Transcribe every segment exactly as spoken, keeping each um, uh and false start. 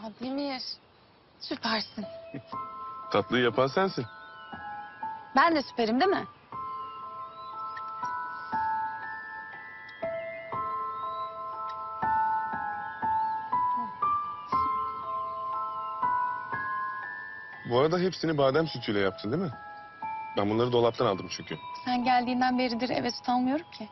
Demir, süpersin. Tatlıyı yapan sensin. Ben de süperim değil mi? Bu arada hepsini badem sütüyle yaptın değil mi? Ben bunları dolaptan aldım çünkü. Sen geldiğinden beridir eve süt almıyorum ki.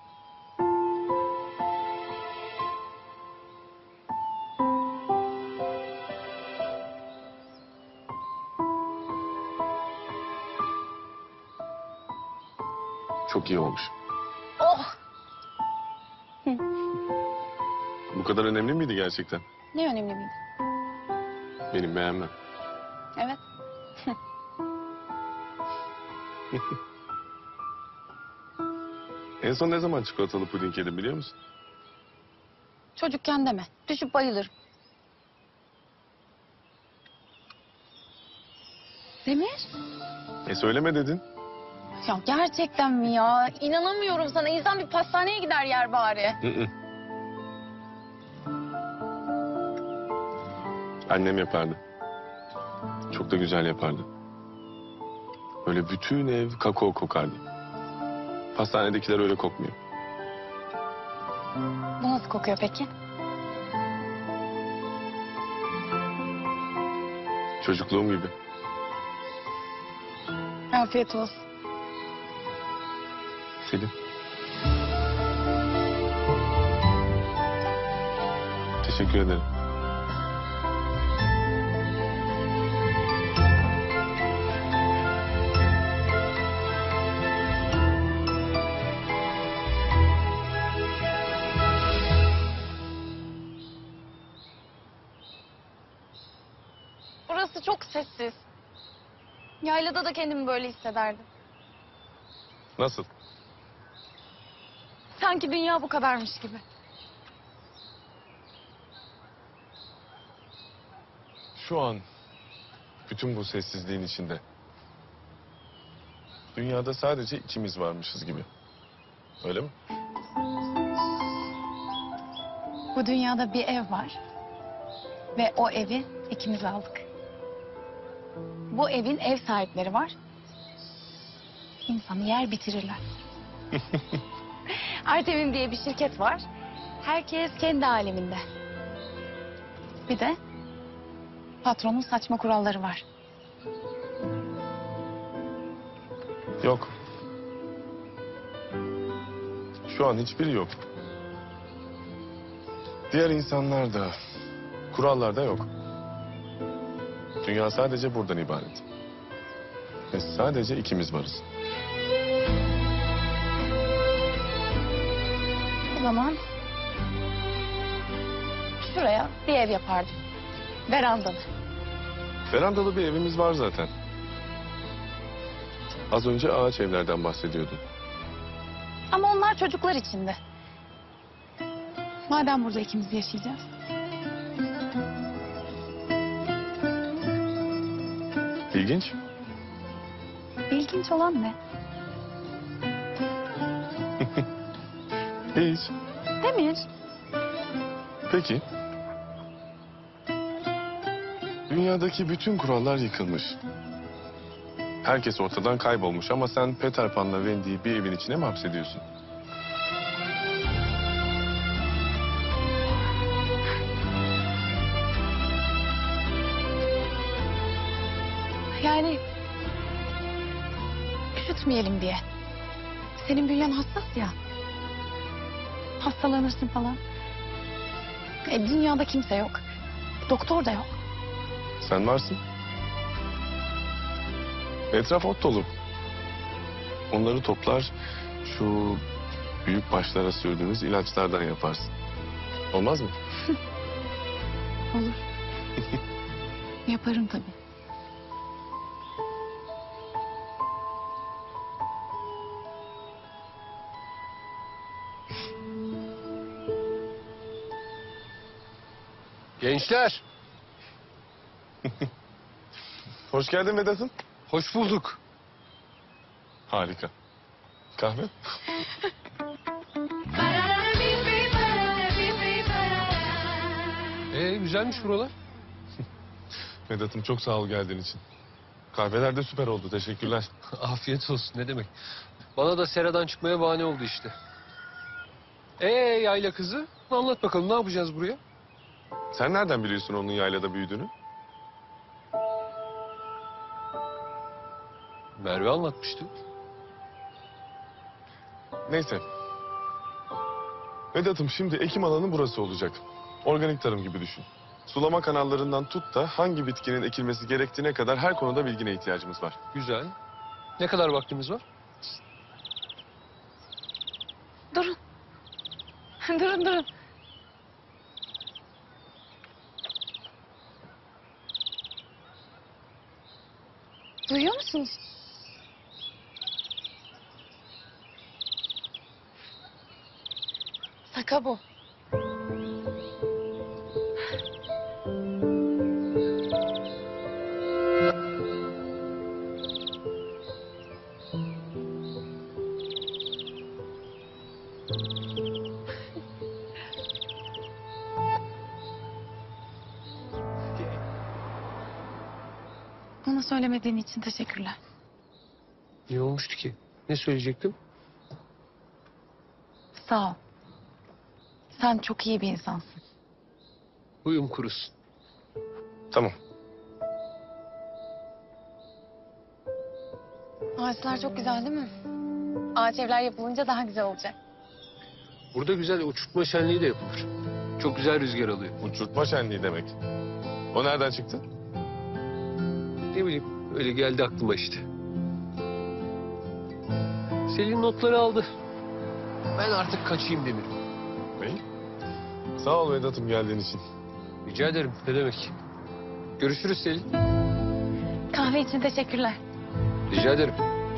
Çok iyi olmuş. Oh! Bu kadar önemli miydi gerçekten? Ne önemli miydi? Benim beğenmem. Evet. En son ne zaman çikolatalı puding yedim biliyor musun? Çocukken deme. Düşüp bayılırım. Demir? E söyleme dedin. Ya gerçekten mi ya? İnanamıyorum sana. İnsan bir pastaneye gider yer bari. Hı hı. Annem yapardı. Çok da güzel yapardı. Böyle bütün ev kakao kokardı. Pastanedekiler öyle kokmuyor. Bu nasıl kokuyor peki? Çocukluğum gibi. Afiyet olsun. Selim. Teşekkür ederim. Burası çok sessiz. Yaylada da kendimi böyle hissederdim. Nasıl? Sanki dünya bu kadarmış gibi. Şu an bütün bu sessizliğin içinde dünyada sadece ikimiz varmışız gibi. Öyle mi? Bu dünyada bir ev var. Ve o evi ikimiz aldık. Bu evin ev sahipleri var. İnsanı yer bitirirler. Artemim diye bir şirket var. Herkes kendi aleminde. Bir de patronun saçma kuralları var. Yok. Şu an hiçbiri yok. Diğer insanlar da, kurallar da yok. Dünya sadece buradan ibaret. Ve sadece ikimiz varız. O zaman şuraya bir ev yapardım. Verandalı. Verandalı bir evimiz var zaten. Az önce ağaç evlerden bahsediyordun. Ama onlar çocuklar içinde. Madem burada ikimiz yaşayacağız. İlginç. İlginç olan ne? Hiç. Demir. Peki. Dünyadaki bütün kurallar yıkılmış. Herkes ortadan kaybolmuş ama sen Peter Pan'la Wendy'yi bir evin içine mi hapsediyorsun? Yani üşütmeyelim diye. Senin bünyen hassas ya. Hastalanırsın falan. E, dünyada kimse yok. Doktor da yok. Sen varsın. Etraf ot dolu. Onları toplar, şu büyük başlara sürdüğümüz ilaçlardan yaparsın. Olmaz mı? Olur. Yaparım tabii. Gençler, Hoş geldin Vedat'ım. hoş bulduk. Harika. Kahve? Ee, güzelmiş buralar. Vedat'ım çok sağ ol geldiğin için. Kahveler de süper oldu. Teşekkürler. Afiyet olsun, ne demek. Bana da seradan çıkmaya bahane oldu işte. Ee yayla kızı, anlat bakalım ne yapacağız buraya? Sen nereden biliyorsun onun yaylada büyüdüğünü? Merve anlatmıştı. Neyse. Vedat'ım şimdi ekim alanı burası olacak. Organik tarım gibi düşün. Sulama kanallarından tut da hangi bitkinin ekilmesi gerektiğine kadar her konuda bilgine ihtiyacımız var. Güzel. Ne kadar vaktimiz var? Durun. durun durun. Duyuyor musunuz? Saka bu. Bana söylemediğin için teşekkürler. Ne olmuştu ki? Ne söyleyecektim? Sağ ol. Sen çok iyi bir insansın. Huyum kurusun. Tamam. Ağaçlar çok güzel değil mi? Ağaç evler yapılınca daha güzel olacak. Burada güzel uçurtma şenliği de yapılır. Çok güzel rüzgar alıyor. Uçurtma şenliği demek. O nereden çıktı? Ne bileyim, öyle geldi aklıma işte. Selin notları aldı. Ben artık kaçayım Demir'im. İyi. Sağ ol Vedat'ım geldiğin için. Rica ederim, ne demek. Görüşürüz Selin. Kahve için teşekkürler. Rica ederim.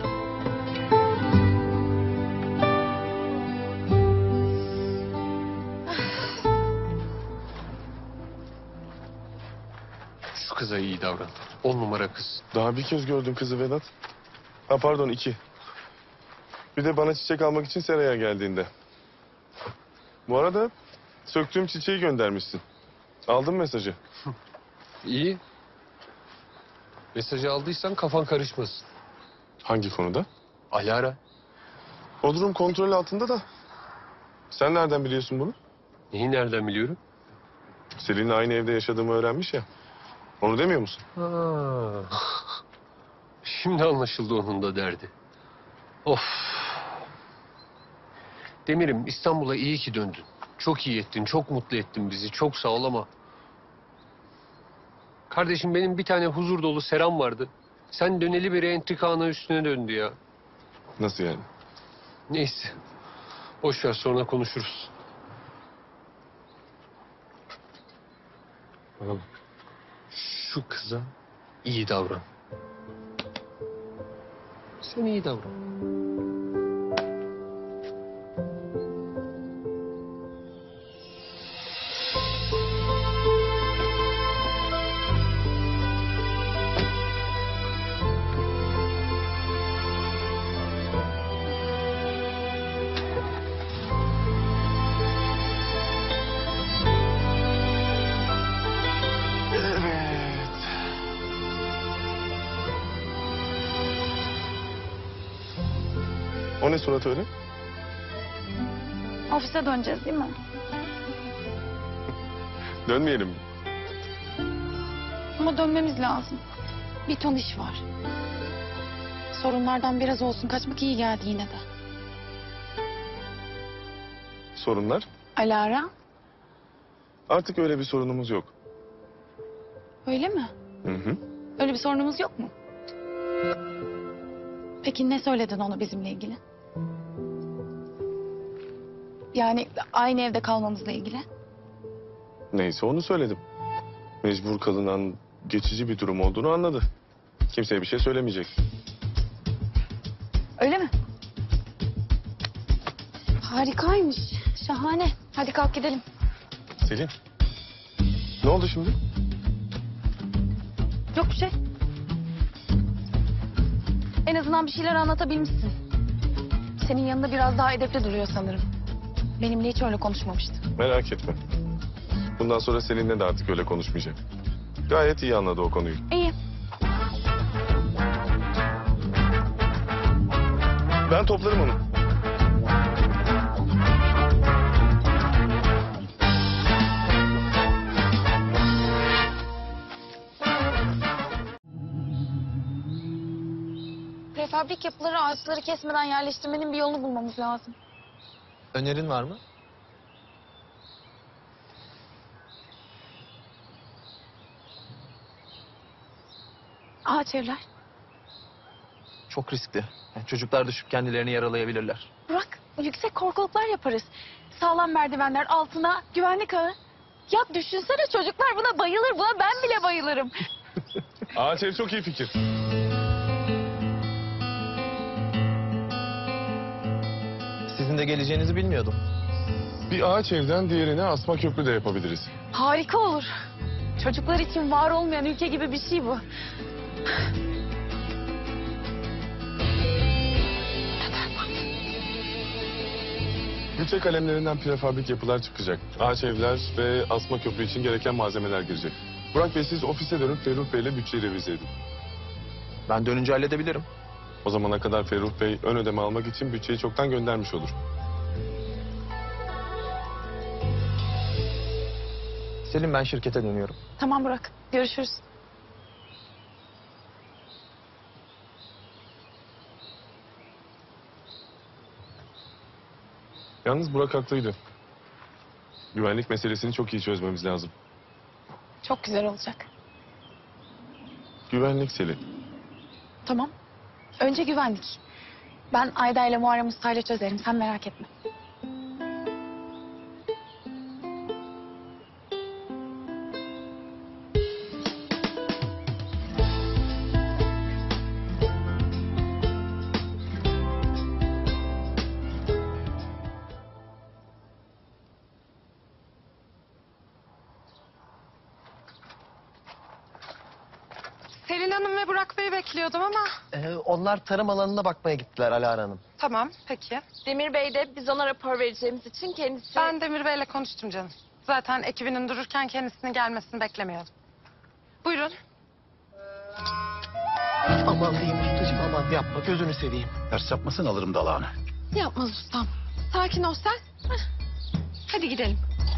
Şu kıza iyi davran. On numara kız. Daha bir kez gördüm kızı Vedat. Ha pardon iki. Bir de bana çiçek almak için seraya geldiğinde. Bu arada söktüğüm çiçeği göndermişsin. Aldın mesajı. İyi. Mesajı aldıysan kafan karışmasın. Hangi konuda? Alara. O durum kontrol altında da. Sen nereden biliyorsun bunu? Neyi nereden biliyorum? Selin'le aynı evde yaşadığımı öğrenmiş ya. Onu demiyor musun? Ha. Şimdi anlaşıldı onun da derdi. Of. Demir'im, İstanbul'a iyi ki döndün. Çok iyi ettin, çok mutlu ettin bizi. Çok sağ ol ama... Kardeşim benim bir tane huzur dolu seram vardı. Sen döneli beri entrikana üstüne döndü ya. Nasıl yani? Neyse. Boş ver, sonra konuşuruz. Bana bak. Şu kıza iyi davran. Sen iyi davran. Evet. O ne surat öyle? Ofise döneceğiz değil mi? Dönmeyelim mi? Ama dönmemiz lazım. Bir ton iş var. Sorunlardan biraz olsun kaçmak iyi geldi yine de. Sorunlar? Alara, Artık öyle bir sorunumuz yok. öyle mi? Hı hı. Öyle bir sorunumuz yok mu? Peki ne söyledin ona bizimle ilgili? Yani aynı evde kalmamızla ilgili. Neyse onu söyledim. Mecbur kalınan geçici bir durum olduğunu anladı. Kimseye bir şey söylemeyecek. Öyle mi? Harikaymış. Şahane. Hadi kalk gidelim. Selin. Ne oldu şimdi? Yok bir şey. En azından bir şeyler anlatabilmişsin. Senin yanında biraz daha edepli duruyor sanırım. Benimle hiç öyle konuşmamıştı. Merak etme. Bundan sonra seninle de artık öyle konuşmayacak. Gayet iyi anladı o konuyu. İyi. Ben toplarım onu. Prefabrik yapıları ağaçları kesmeden yerleştirmenin bir yolunu bulmamız lazım. Önerin var mı? Ağaç evler. Çok riskli. Yani çocuklar düşüp kendilerini yaralayabilirler. Burak, yüksek korkuluklar yaparız. Sağlam merdivenler altına güvenlik ağı. Ya düşünsene çocuklar buna bayılır. Buna ben bile bayılırım. Ağaç ev çok iyi fikir. Sizin de geleceğinizi bilmiyordum. Bir ağaç evden diğerine asma köprü de yapabiliriz. Harika olur. Çocuklar için var olmayan ülke gibi bir şey bu. Bütçe kalemlerinden prefabrik yapılar çıkacak. Ağaç evler ve asma köprü için gereken malzemeler girecek. Burak Bey siz ofise dönüp Ferruh Bey'le bütçeyi revize edin. Ben dönünce halledebilirim. O zamana kadar Ferruh Bey ön ödeme almak için bütçeyi çoktan göndermiş olur. Selim, ben şirkete dönüyorum. Tamam Burak, görüşürüz. Yalnız Burak haklıydı. Güvenlik meselesini çok iyi çözmemiz lazım. Çok güzel olacak. Güvenlik Selin. Tamam. Önce güvenlik. Ben Ayda ile Muharrem Usta ile çözerim. Sen merak etme. Selin Hanım ve Burak Bey'i bekliyordum ama... Ee, onlar tarım alanına bakmaya gittiler Alara Hanım. Tamam, peki. Demir Bey de biz ona rapor vereceğimiz için kendisi... Ben Demir Bey'le konuştum canım. Zaten ekibinin dururken kendisinin gelmesini beklemiyordum. Buyurun. Aman diyeyim ustacığım, aman yapma, gözünü seveyim. Ters yapmasın alırım dalağını. Yapmaz ustam. Sakin ol sen. Heh. Hadi gidelim.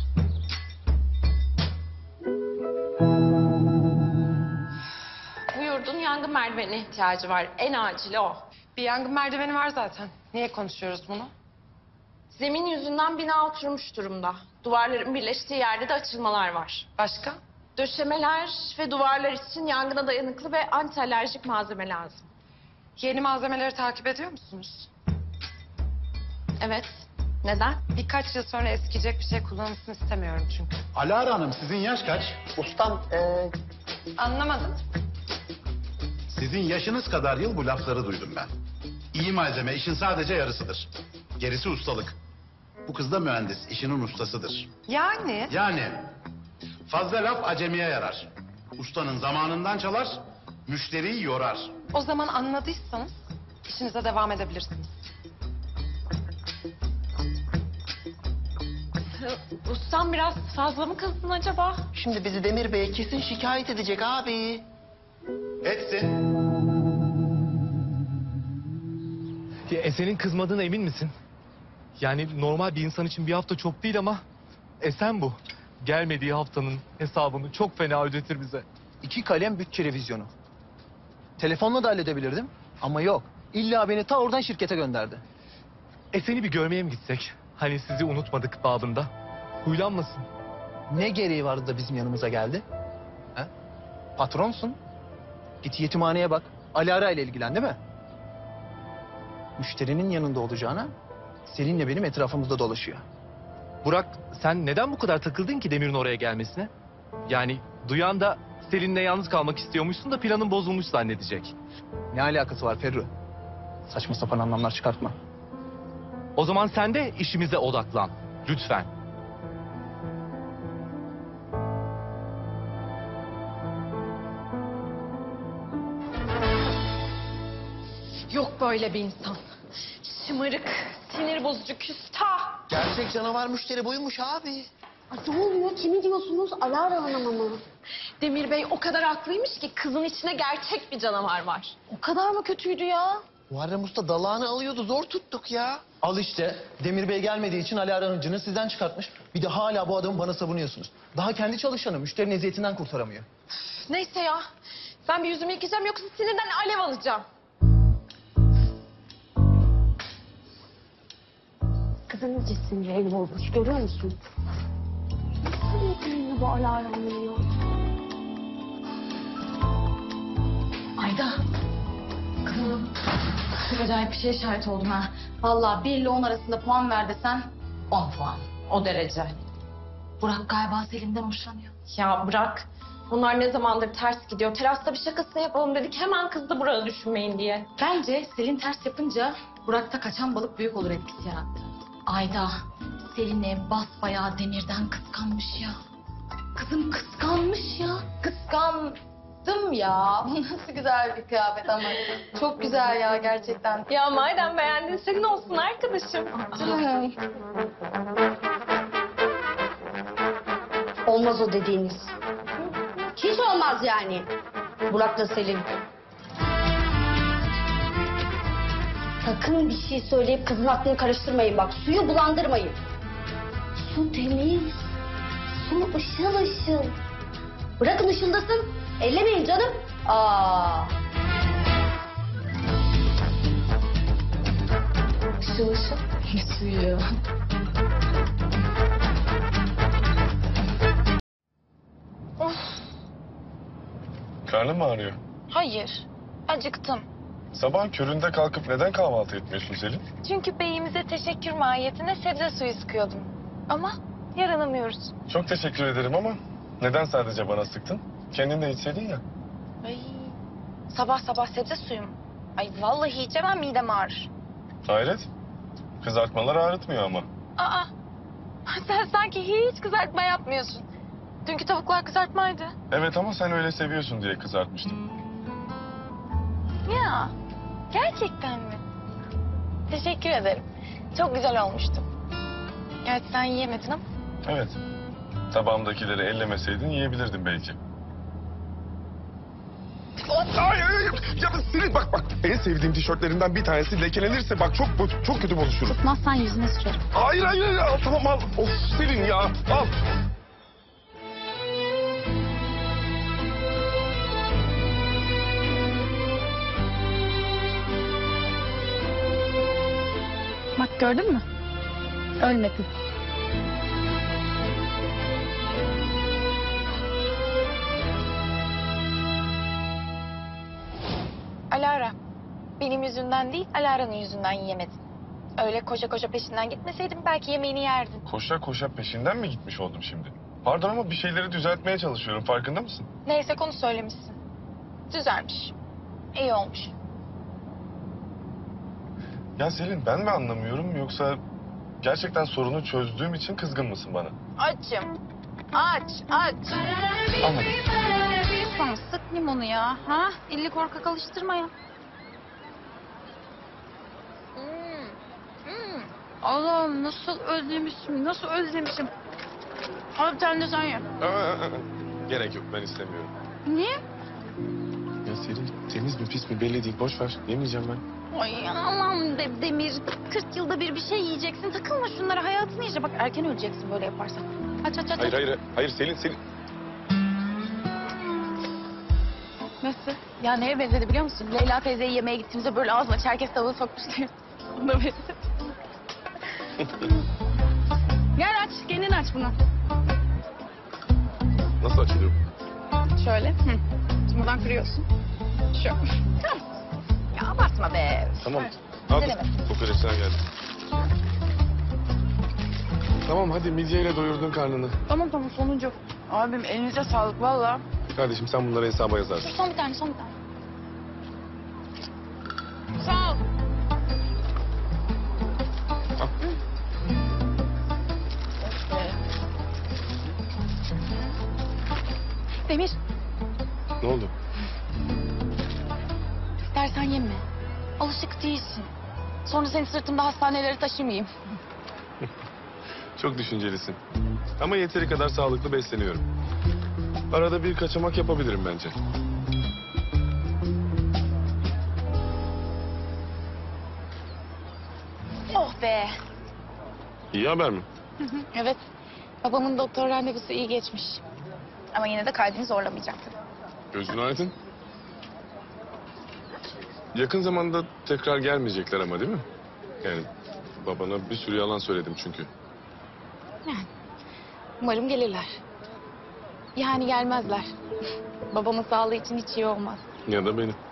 Bu yurdun yangın merdivenine ihtiyacı var. En acili o. Bir yangın merdiveni var zaten. Niye konuşuyoruz bunu? Zemin yüzünden bina oturmuş durumda. Duvarların birleştiği yerde de açılmalar var. Başka? Döşemeler ve duvarlar için yangına dayanıklı ve anti alerjik malzeme lazım. Yeni malzemeleri takip ediyor musunuz? Evet. Neden? Birkaç yıl sonra eskiyecek bir şey kullanılsın istemiyorum çünkü. Alara Hanım sizin yaş kaç? Ustam, ee, Anlamadım. Sizin yaşınız kadar yıl bu lafları duydum ben. İyi malzeme işin sadece yarısıdır. Gerisi ustalık. Bu kız da mühendis, işinin ustasıdır. Yani? Yani fazla laf acemiye yarar. Ustanın zamanından çalar, müşteriyi yorar. O zaman anladıysanız işinize devam edebilirsiniz. Ustam biraz fazla mı kızdın acaba? şimdi bizi Demir Bey'e kesin şikayet edecek abi. Etsin. Ya Esen'in kızmadığına emin misin? Yani normal bir insan için bir hafta çok değil ama Esen bu. Gelmediği haftanın hesabını çok fena ödetir bize. İki kalem bütçe revizyonu. Telefonla da halledebilirdim ama yok. İlla beni ta oradan şirkete gönderdi. Esen'i bir görmeye mi gitsek? Hani sizi unutmadık babında. Huylanmasın. Ne gereği vardı da bizim yanımıza geldi? He? Patronsun. Git yetimhaneye bak. Alara ile ilgilen, değil mi? Müşterinin yanında olacağına Selin'le benim etrafımızda dolaşıyor. Burak, sen neden bu kadar takıldın ki Demir'in oraya gelmesine? Yani duyan da Selin'le yalnız kalmak istiyormuşsun da planın bozulmuş zannedecek. Ne alakası var Ferru? Saçma sapan anlamlar çıkartma. O zaman sen de işimize odaklan. Lütfen. Yok böyle bir insan. Şımarık, sinir bozucu, küstah. Gerçek canavar müşteri buymuş abi. Ay, ne oluyor? Kimi diyorsunuz? Alara Hanım'ı mı? Demir Bey o kadar haklıymış ki kızın içine gerçek bir canavar var. O kadar mı kötüydü ya? Muharrem Usta dalağını alıyordu. Zor tuttuk ya. Al işte Demir Bey gelmediği için Alara'nın cını sizden çıkartmış. Bir de hala bu adamı bana savunuyorsunuz. Daha kendi çalışanı müşterinin eziyetinden kurtaramıyor. Neyse ya. Ben bir yüzümü yıkayacağım yoksa sinirden alev alacağım. Kızın iyice sinirleri olmuş, görüyor musun? Nasıl yeteneğini bu alarmını ya? Ayda. Kızım. Çok acayip bir şeye şahit oldum ha. Vallahi bir ile on arasında puan ver desen on puan. O derece. Burak galiba Selim'den hoşlanıyor. Ya bırak. Bunlar ne zamandır ters gidiyor. Terasta bir şakasını yapalım dedik. Hemen kızdı Burak'ı düşünmeyin diye. Bence Selin ters yapınca Burak'ta kaçan balık büyük olur etkisi yarattı. Ayda Selin'e basbayağı Demir'den kıskanmış ya. Kızım kıskanmış ya. Kıskandım ya. Bu nasıl güzel bir kıyafet ama. Çok güzel ya gerçekten. Ya madem beğendin senin olsun arkadaşım. Canım. Olmaz o dediğiniz. Hiç olmaz yani. Burak'la Selim. Sakın bir şey söyleyip kızın aklını karıştırmayın bak. Suyu bulandırmayın. Su temiz. Su ışıl ışıl. Bırakın ışıldasın. Ellemeyin canım. Aa. Işıl ışıl. Suyu. Karnın mı ağrıyor? Hayır. Acıktım. Sabah köründe kalkıp neden kahvaltı etmiyorsun Selin? Çünkü beyimize teşekkür mahiyetine sebze suyu sıkıyordum. Ama yaranamıyoruz. Çok teşekkür ederim ama neden sadece bana sıktın? Kendin de içseydin ya. Ay, sabah sabah sebze suyu mu? Ay vallahi içemem, midem ağrır. Hayret. Kızartmalar ağrıtmıyor ama. Aa, sen sanki hiç kızartma yapmıyorsun. Dünkü tavuklar kızartmaydı. Evet ama sen öyle seviyorsun diye kızartmıştım. Ya, gerçekten mi? Teşekkür ederim. Çok güzel olmuştu. Evet, sen yiyemedin ama. Evet. Tabağımdakileri ellemeseydin yiyebilirdim belki. Ay, ay, ay. Ya Selin bak bak. En sevdiğim tişörtlerinden bir tanesi lekelenirse bak çok çok kötü bozuşurum. Tutmazsan yüzüne sıçarım. Hayır hayır hayır. Al, tamam al. Of Selin ya. Al. Bak gördün mü? Ölmedin. Alara, benim yüzümden değil, Alara'nın yüzünden yiyemedin. Öyle koşa koşa peşinden gitmeseydim belki yemeğini yerdin. Koşa koşa peşinden mi gitmiş oldum şimdi? Pardon ama bir şeyleri düzeltmeye çalışıyorum. Farkında mısın? Neyse konu söylemişsin. Düzelmiş. İyi olmuş. Ya Selin ben mi anlamıyorum yoksa gerçekten sorunu çözdüğüm için kızgın mısın bana? Açım. Aç, aç. Anladım. Tamam, sık limonu ya. Ha? İlli korkak alıştırma ya. Hmm. Hmm. Allah'ım nasıl özlemişim, nasıl özlemişim. Al bir tane de sen ye. Aa, aa, aa. Gerek yok ben istemiyorum. Niye? Ya Selin temiz mi pis mi belli değil. Boş ver. Yemeyeceğim ben. Ay aman de, Demir. kırk yılda bir bir şey yiyeceksin. Takılma şunlara, hayatını yaşa. Bak erken öleceksin böyle yaparsan. Aç aç aç. Hayır aç. hayır hayır Selin Selin. Nasıl? Ya neye benzedi biliyor musun? Leyla teyzeyi yemeğe gittiğimizde böyle ağzına çerkez tavuğu sokmuştu. Ona benzedi. Gel aç, kendin aç bunu. Nasıl açılıyor? Şöyle. Hı. Şimdi buradan kırıyorsun. Şu. Tamam. Ya abartma be. Tamam. Evet. Al Ne demek? kokoreçler geldi. Tamam hadi midyeyle doyurdun karnını. Tamam tamam sonuncu. Abim elinize sağlık valla. Kardeşim sen bunları hesaba yazarsın. Son bir tane son bir tane. Sağ ol. Al. Demir, Ne oldu? istersen yeme. Alışık değilsin. Sonra seni sırtımda hastanelere taşımayayım. Çok düşüncelisin. Ama yeteri kadar sağlıklı besleniyorum. arada bir kaçamak yapabilirim bence. Oh be. İyi haber mi? Evet. Babamın doktor randevusu iyi geçmiş. Ama yine de kalbini zorlamayacaktı. Gözün aydın. Yakın zamanda tekrar gelmeyecekler ama değil mi? Yani babana bir sürü yalan söyledim çünkü. Umarım gelirler. Yani gelmezler. Babamın sağlığı için hiç iyi olmaz. Ya da benim.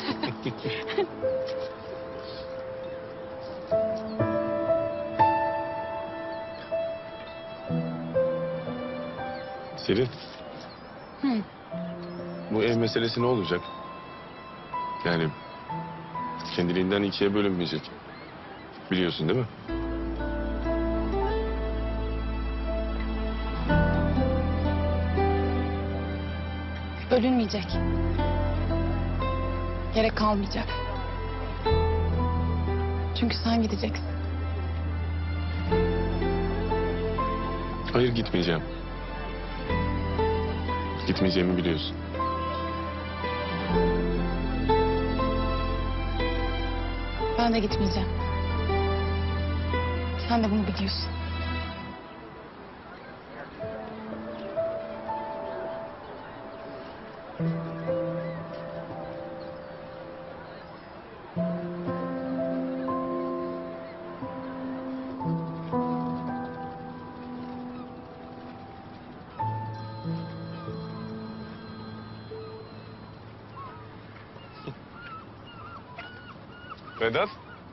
Selin. Hı. Bu ev meselesi ne olacak? Yani kendiliğinden ikiye bölünmeyecek. Biliyorsun değil mi? Bölünmeyecek. Gerek kalmayacak. Çünkü sen gideceksin. Hayır, gitmeyeceğim. Gitmeyeceğimi biliyorsun. Ben de gitmeyeceğim. Sen de bunu biliyorsun. Vedat.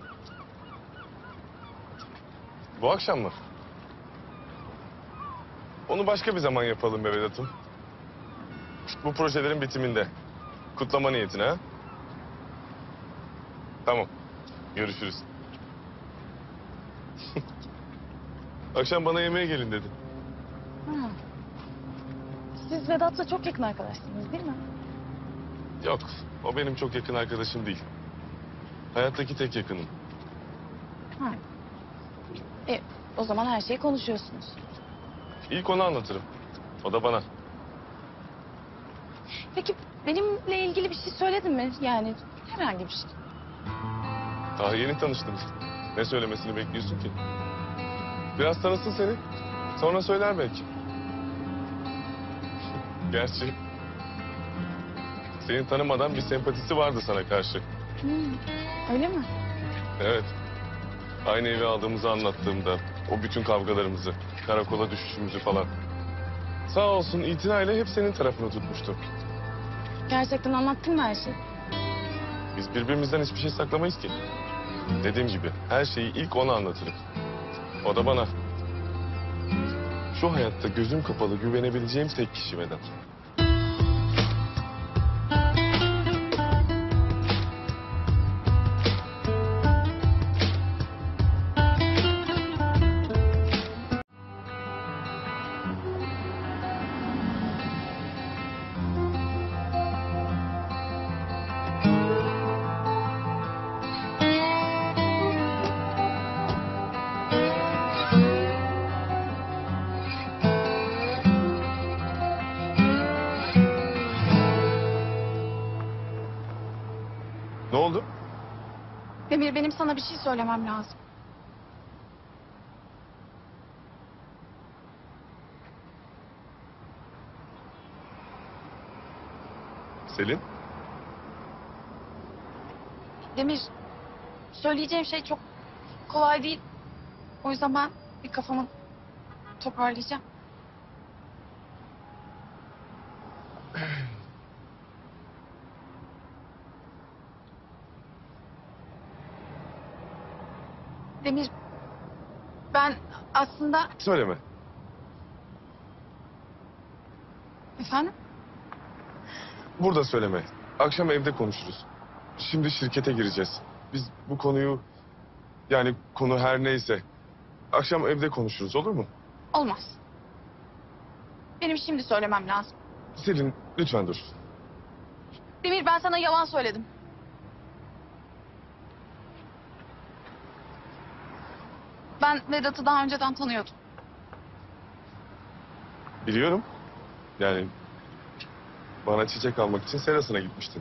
Bu akşam mı? Onu başka bir zaman yapalım be Vedat'ım. Bu projelerin bitiminde. Kutlama niyetine ha? Tamam. Görüşürüz. Akşam bana yemeğe gelin dedi. Ha. Siz Vedat'la çok yakın arkadaşsınız değil mi? Yok, o benim çok yakın arkadaşım değil. Hayattaki tek yakınım. Ha. E, o zaman her şeyi konuşuyorsunuz. İlk onu anlatırım. O da bana. Peki benimle ilgili bir şey söyledin mi? Yani herhangi bir şey. Daha yeni tanıştınız. Ne söylemesini bekliyorsun ki? Biraz tanısın seni. Sonra söyler belki. Gerçi seni tanımadan bir sempatisi vardı sana karşı. Hmm, öyle mi? Evet. Aynı evi aldığımızı anlattığımda o bütün kavgalarımızı, karakola düşüşümüzü falan. Sağ olsun itinayla hep senin tarafını tutmuştu. Gerçekten anlattın mı her şeyi? Biz birbirimizden hiçbir şey saklamayız ki. Dediğim gibi her şeyi ilk ona anlatırım. O da bana. Şu hayatta gözüm kapalı güvenebileceğim tek kişi Vedat. Ne oldu? Demir, benim sana bir şey söylemem lazım. Selin? Demir, söyleyeceğim şey çok kolay değil. O yüzden ben bir kafamı toparlayacağım. Demir, ben aslında... Söyleme. Efendim? Burada söyleme. Akşam evde konuşuruz. Şimdi şirkete gireceğiz. Biz bu konuyu... Yani konu her neyse... Akşam evde konuşuruz, olur mu? Olmaz. Benim şimdi söylemem lazım. Selin, lütfen dur. Demir, ben sana yalan söyledim. Ben Vedat'ı daha önceden tanıyordum. Biliyorum. Yani Bana çiçek almak için serasına gitmiştin.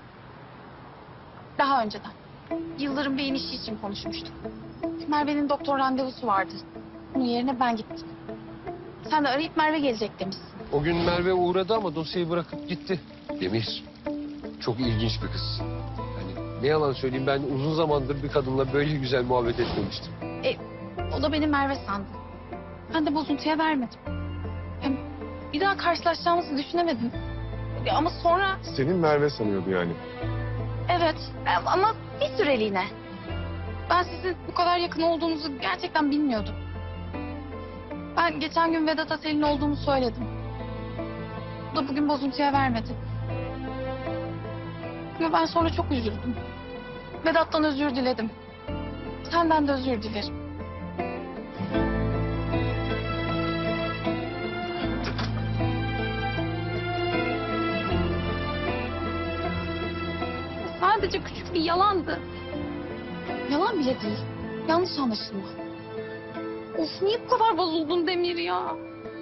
Daha önceden. Yıldırım Bey'in işi için konuşmuştuk. Merve'nin doktor randevusu vardı. Bunun yerine ben gittim. Sen de arayıp Merve gelecek demişsin. O gün Merve uğradı ama dosyayı bırakıp gitti. Demir, çok ilginç bir kız. Yani ne yalan söyleyeyim, ben uzun zamandır bir kadınla böyle güzel muhabbet etmemiştim. E, o da beni Merve sandı. Ben de bozuntuya vermedim. Hem bir daha karşılaşacağımızı düşünemedim. E, ama sonra Senin Merve sanıyordu yani. evet e, ama bir süreliğine. Ben sizin bu kadar yakın olduğunuzu gerçekten bilmiyordum. Ben geçen gün Vedat'a Selin olduğumu söyledim. O da bugün bozuntuya vermedi. Ama ben sonra çok üzüldüm. Vedat'tan özür diledim. Senden de özür dilerim. Sadece küçük bir yalandı. Yalan bile değil. Yanlış anlaşılma. Of, niye bu kadar bozuldun Demir ya?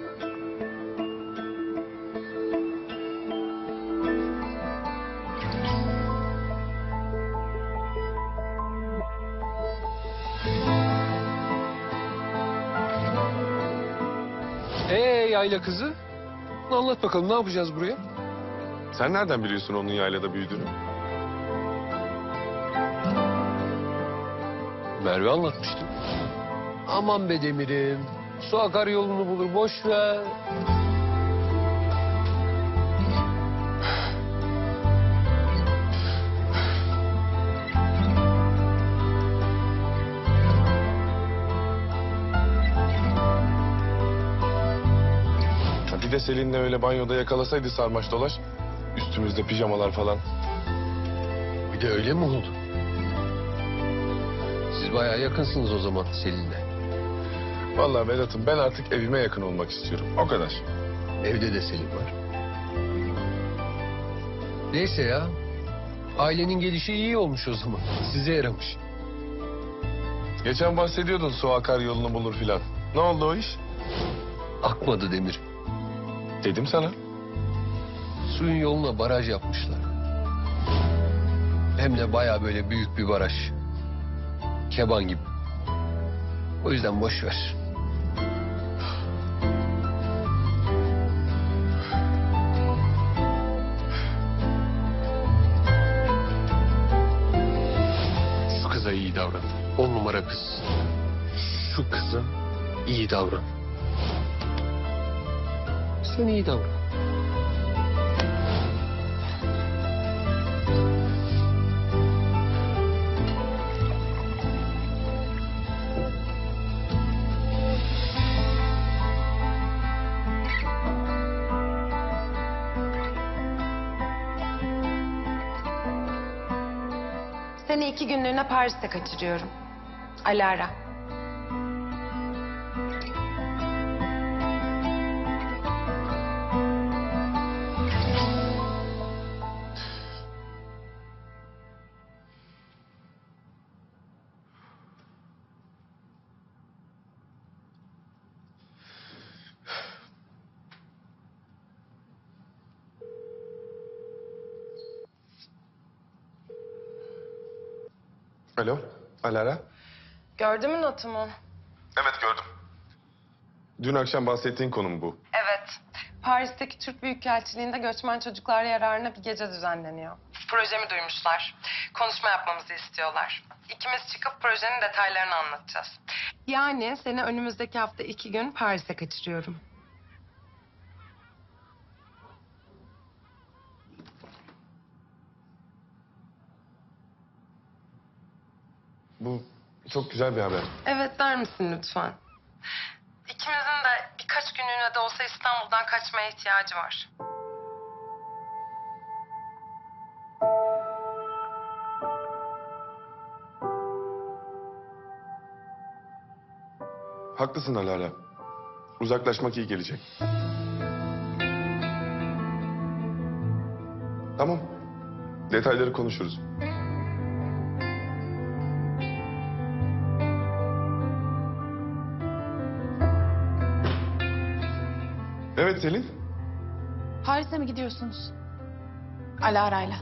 Ee yayla kızı? Anlat bakalım, ne yapacağız buraya? Sen nereden biliyorsun onun yaylada büyüdüğünü? Merve anlatmıştı. Aman be Demir'im. Su akar yolunu bulur, boş ver. Ha, bir de Selin'le öyle banyoda yakalasaydı sarmaş dolaş. Üstümüzde pijamalar falan. Bir de öyle mi oldu? Siz bayağı yakınsınız o zaman Selin'le. Vallahi Vedat'ım, ben artık evime yakın olmak istiyorum. O kadar. Evde de Selin var. Neyse ya. Ailenin gelişi iyi olmuş o zaman. Size yaramış. Geçen bahsediyordun su akar yolunu bulur filan. Ne oldu o iş? Akmadı Demir. Dedim sana. Suyun yoluna baraj yapmışlar. Hem de bayağı böyle büyük bir baraj. Keban gibi. O yüzden boş ver. Şu kıza iyi davran. On numara kız. Şu kıza iyi davran. Sen iyi davran. Seni iki günlüğüne Paris'te kaçırıyorum. Alara. Alo, Alara. Gördün mü notumu? Evet, gördüm. Dün akşam bahsettiğin konu mu bu? Evet. Paris'teki Türk Büyükelçiliği'nde göçmen çocuklar yararına bir gece düzenleniyor. Projemi duymuşlar. Konuşma yapmamızı istiyorlar. İkimiz çıkıp projenin detaylarını anlatacağız. Yani seni önümüzdeki hafta iki gün Paris'e kaçırıyorum. Bu çok güzel bir haber. Evet der misin lütfen? İkimizin de birkaç günlüğüne de olsa İstanbul'dan kaçmaya ihtiyacı var. Haklısın Alara. Uzaklaşmak iyi gelecek. Tamam. Detayları konuşuruz. Evet Selin. Paris'e mi gidiyorsunuz? Alara'yla.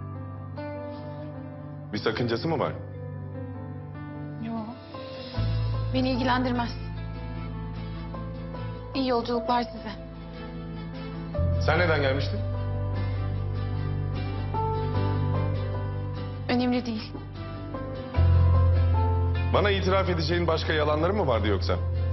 Bir sakıncası mı var? Yok. Beni ilgilendirmez. İyi yolculuklar size. Sen neden gelmiştin? Önemli değil. Bana itiraf edeceğin başka yalanların mı vardı yoksa?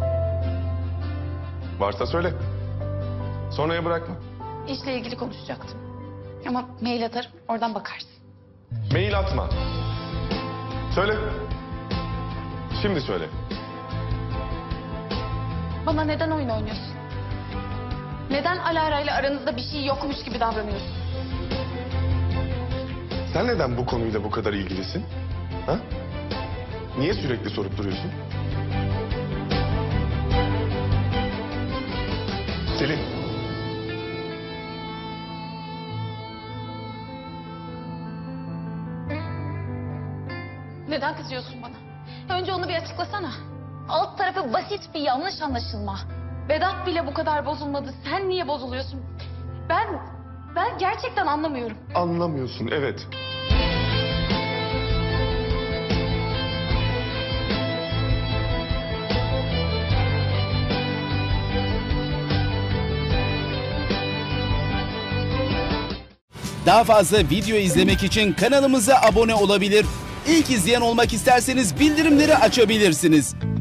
Varsa söyle. Sonraya bırakma. İşle ilgili konuşacaktım. Ama mail atarım, oradan bakarsın. Mail atma. Söyle. Şimdi söyle. Bana neden oyun oynuyorsun? Neden Alara ile aranızda bir şey yokmuş gibi davranıyorsun? Sen neden bu konuyla bu kadar ilgilisin? Ha? Niye sürekli sorup duruyorsun? Selin. Neden kızıyorsun bana? Önce onu bir açıklasana. Alt tarafı basit bir yanlış anlaşılma. Vedat bile bu kadar bozulmadı. Sen niye bozuluyorsun? Ben, ben gerçekten anlamıyorum. Anlamıyorsun, evet. Daha fazla video izlemek için kanalımıza abone olabilir. İlk izleyen olmak isterseniz bildirimleri açabilirsiniz.